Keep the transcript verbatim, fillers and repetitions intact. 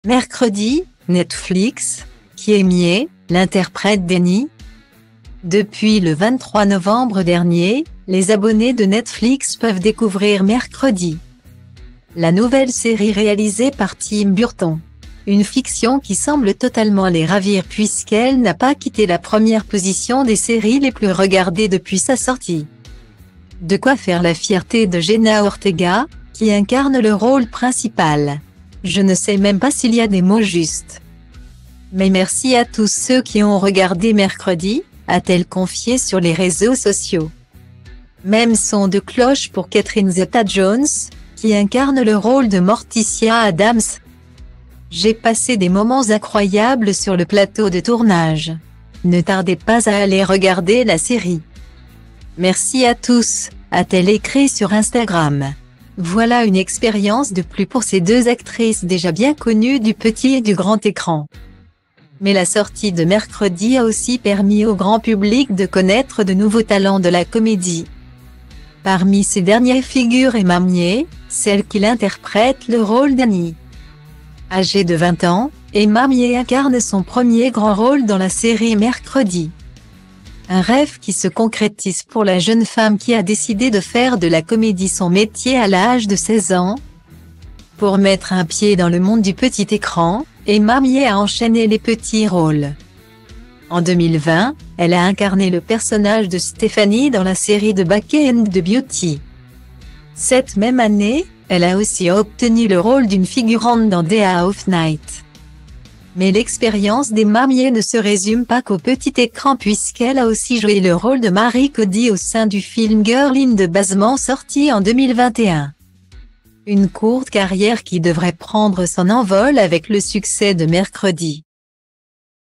Mercredi, Netflix, qui est Mie, l'interprète d'Annie. Depuis le vingt-trois novembre dernier, les abonnés de Netflix peuvent découvrir Mercredi, la nouvelle série réalisée par Tim Burton. Une fiction qui semble totalement les ravir puisqu'elle n'a pas quitté la première position des séries les plus regardées depuis sa sortie. De quoi faire la fierté de Jenna Ortega, qui incarne le rôle principal. Je ne sais même pas s'il y a des mots justes. Mais merci à tous ceux qui ont regardé Mercredi, a-t-elle confié sur les réseaux sociaux. Même son de cloche pour Catherine Zeta-Jones, qui incarne le rôle de Morticia Adams. J'ai passé des moments incroyables sur le plateau de tournage. Ne tardez pas à aller regarder la série. Merci à tous, a-t-elle écrit sur Instagram. Voilà une expérience de plus pour ces deux actrices déjà bien connues du petit et du grand écran. Mais la sortie de Mercredi a aussi permis au grand public de connaître de nouveaux talents de la comédie. Parmi ces dernières figures Emma Mie, celle qui interprète le rôle d'Annie. Âgée de vingt ans, Emma Mie incarne son premier grand rôle dans la série Mercredi. Un rêve qui se concrétise pour la jeune femme qui a décidé de faire de la comédie son métier à l'âge de seize ans. Pour mettre un pied dans le monde du petit écran, Emma Mie a enchaîné les petits rôles. En deux mille vingt, elle a incarné le personnage de Stephanie dans la série de Bake and the Beauty. Cette même année, elle a aussi obtenu le rôle d'une figurante dans Day of Night. Mais l'expérience d'Emma Mie ne se résume pas qu'au petit écran puisqu'elle a aussi joué le rôle de Marie Cody au sein du film Girl in the Basement sorti en deux mille vingt et un. Une courte carrière qui devrait prendre son envol avec le succès de Mercredi.